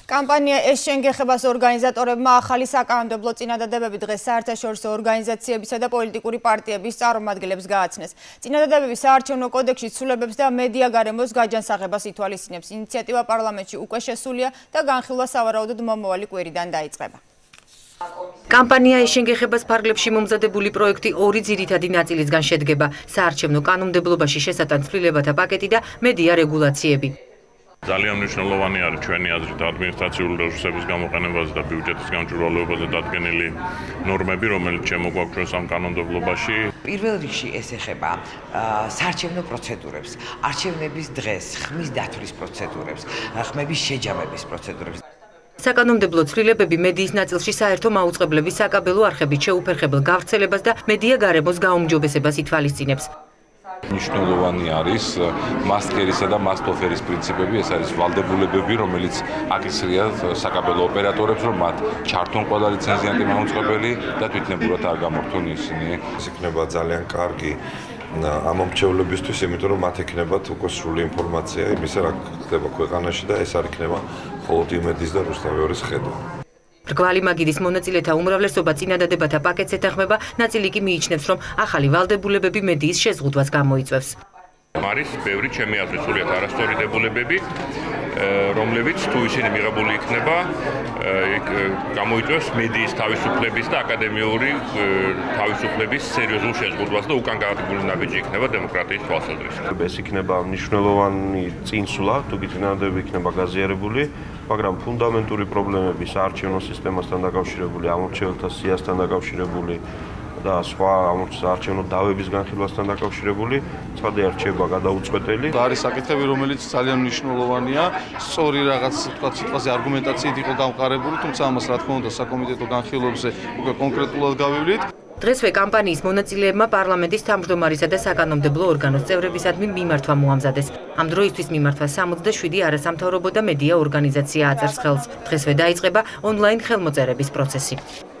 კამპანია გეხებას ორგანიზატორებმა ახალი საკანონმდებლო წინადადებები დღეს საერთაშორისო ორგანიზაციებისა და პოლიტიკური პარტიების წარმომადგენლებს გააცნეს. წინადადებები საარჩევნო კოდექსში ცვლილებებს და მედია გარემოს გაჯანსაღებას ითვალისწინებს. ინიციატივა პარლამენტში უკვე შესულია და განხილვა სავარაუდოდ მომავალი კვირიდან დაიწყება. კამპანია გეხებას ფარგლებში მომზადებული პროექტი ორი ძირითადი ნაწილისგან შედგება: საარჩევნო კანონმდებლობაში შესატან ცვლილებათა პაკეტი და მედია რეგულაციები. ძალიან მნიშვნელოვანი არის ჩვენი აზრით ადმინისტრაციული რესურსების გამოყენებაზე და ბიუჯეტის გამჭვირვალეობაზე დადგენილი ნორმები, რომელიც შემოგვაქვს ჩვენ სამ კანონმდებლობაში. პირველ რიგში ეს ეხება საარჩევნო პროცედურებს, არჩევნების დღეს, ხმის დათვლის პროცედურებს, ხმების შეჯამების პროცედურებს. საკანონმდებლო ცვლილებები მედიის ნაწილში საერთო მაუწყებლების საკაბელო არხებით შეუფერხებელ გავრცელებას და მედია გარემოს გაუმჯობესებას ითვალისწინებს. მნიშვნელოვანი არის მასტკერისა და მასტოფერის პრინციპები, ეს არის ვალდებულებები, რომელიც აკისრიათ საკაბელო ოპერატორებს, რომ მათ ჩართონ ყველა ლიცენზიანტი მაუწყებელი და თვითნებურად არ გამორთონ ისინი. ეს იქნება ძალიან კარგი ამ მომრჩევლებისთვის, იმიტომ რომ მათ ექნებათ უკვე სრული ინფორმაცია იმისა, რა ხდება ქვეყანაში და ეს არ იქნება მხოლოდ იმედის და რუსთავის ხედვა. რგვალი მაგიდის მონაწილეთა უმრავლესობა წინადადებათა პაკეტს ეთანხმება, ნაწილი კი მიიჩნევს, რომ ახალი ვალდებულებები მედიის შეზღუდვას გამოიწვევს. არის ბევრი ჩემი აზრით სრულიად არასწორი დებულებები, რომლებიც თუ ისინი მიღებული იქნება, გამოიწვევს მედიის თავისუფლების და აკადემიური თავისუფლების სერიოზულ შეზღუდვას და უკან გადადგმული ნაბიჯი იქნება დემოკრატიის თვალსაზრისით. ეს იქნება მნიშვნელოვანი წინსვლა, თუ წინადადებები იქნება გაზიარებული, მაგრამ ფუნდამენტური პრობლემები საარჩევნო სისტემასთან დაკავშირებული, ამორჩეველთა სიასთან დაკავშირებული და სხვა საარჩევნო დავების განხილვასთან დაკავშირებული ცხადია რჩება გადაუწყვეტელი. არის საკითხები, რომელიც ძალიან მნიშვნელოვანია, სწორი რაღაც სიტყვაზე არგუმენტაციით იყო გამყარებული, თუმცა ამას რა თქმა უნდა საკომიტეტო განხილვებზე უკვე კონკრეტულად გავივლით. დღესვე კამპანიის მონაწილეებმა პარლამენტის თავმჯდომარისა და საკანონმდებლო ორგანოს წევრებისადმი მიმართვა მოამზადეს. ამ დროისთვის მიმართვა 67 არასამთავრობო და მედია ორგანიზაცია აწერს ხელს. დღესვე დაიწყება ონლაინ ხელმოწერების პროცესი.